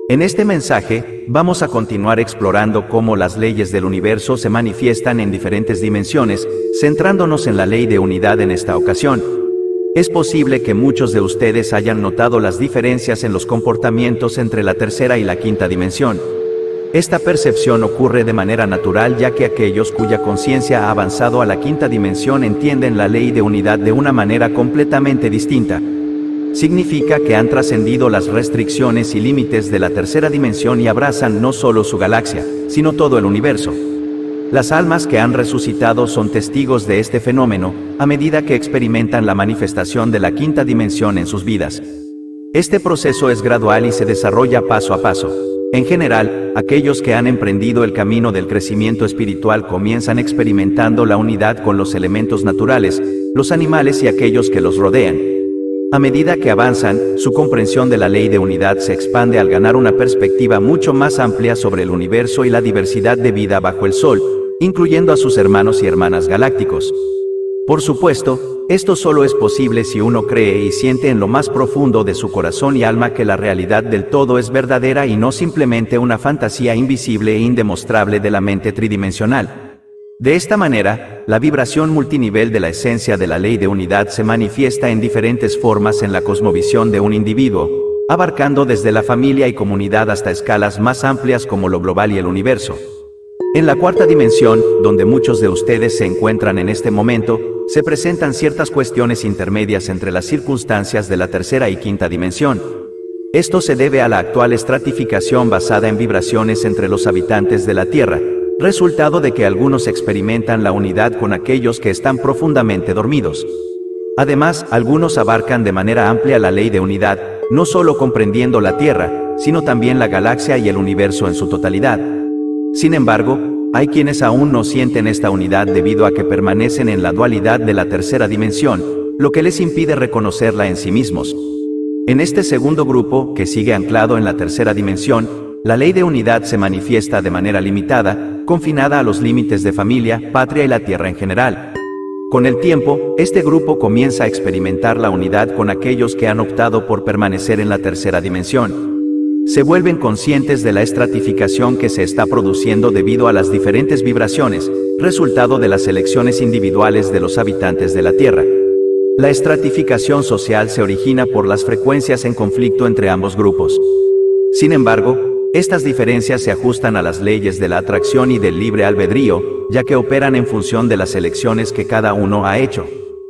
En este mensaje, vamos a continuar explorando cómo las leyes del universo se manifiestan en diferentes dimensiones, centrándonos en la ley de unidad en esta ocasión. Es posible que muchos de ustedes hayan notado las diferencias en los comportamientos entre la tercera y la quinta dimensión. Esta percepción ocurre de manera natural ya que aquellos cuya conciencia ha avanzado a la quinta dimensión entienden la ley de unidad de una manera completamente distinta. Significa que han trascendido las restricciones y límites de la tercera dimensión y abrazan no solo su galaxia, sino todo el universo. Las almas que han resucitado son testigos de este fenómeno, a medida que experimentan la manifestación de la quinta dimensión en sus vidas. Este proceso es gradual y se desarrolla paso a paso. En general, aquellos que han emprendido el camino del crecimiento espiritual comienzan experimentando la unidad con los elementos naturales, los animales y aquellos que los rodean. A medida que avanzan, su comprensión de la ley de unidad se expande al ganar una perspectiva mucho más amplia sobre el universo y la diversidad de vida bajo el Sol, incluyendo a sus hermanos y hermanas galácticos. Por supuesto, esto solo es posible si uno cree y siente en lo más profundo de su corazón y alma que la realidad del todo es verdadera y no simplemente una fantasía invisible e indemostrable de la mente tridimensional. De esta manera, la vibración multinivel de la esencia de la ley de unidad se manifiesta en diferentes formas en la cosmovisión de un individuo, abarcando desde la familia y comunidad hasta escalas más amplias como lo global y el universo. En la cuarta dimensión, donde muchos de ustedes se encuentran en este momento, se presentan ciertas cuestiones intermedias entre las circunstancias de la tercera y quinta dimensión. Esto se debe a la actual estratificación basada en vibraciones entre los habitantes de la Tierra, resultado de que algunos experimentan la unidad con aquellos que están profundamente dormidos. Además, algunos abarcan de manera amplia la ley de unidad, no solo comprendiendo la Tierra, sino también la galaxia y el universo en su totalidad. Sin embargo, hay quienes aún no sienten esta unidad debido a que permanecen en la dualidad de la tercera dimensión, lo que les impide reconocerla en sí mismos. En este segundo grupo, que sigue anclado en la tercera dimensión, la ley de unidad se manifiesta de manera limitada, confinada a los límites de familia, patria y la Tierra en general. Con el tiempo, este grupo comienza a experimentar la unidad con aquellos que han optado por permanecer en la tercera dimensión. Se vuelven conscientes de la estratificación que se está produciendo debido a las diferentes vibraciones, resultado de las elecciones individuales de los habitantes de la Tierra. La estratificación social se origina por las frecuencias en conflicto entre ambos grupos. Sin embargo, estas diferencias se ajustan a las leyes de la atracción y del libre albedrío, ya que operan en función de las elecciones que cada uno ha hecho.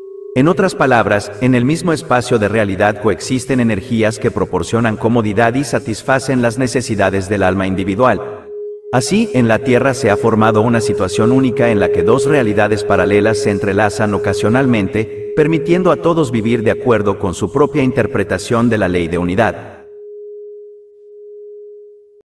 En otras palabras, en el mismo espacio de realidad coexisten energías que proporcionan comodidad y satisfacen las necesidades del alma individual. Así, en la Tierra se ha formado una situación única en la que dos realidades paralelas se entrelazan ocasionalmente, permitiendo a todos vivir de acuerdo con su propia interpretación de la ley de unidad.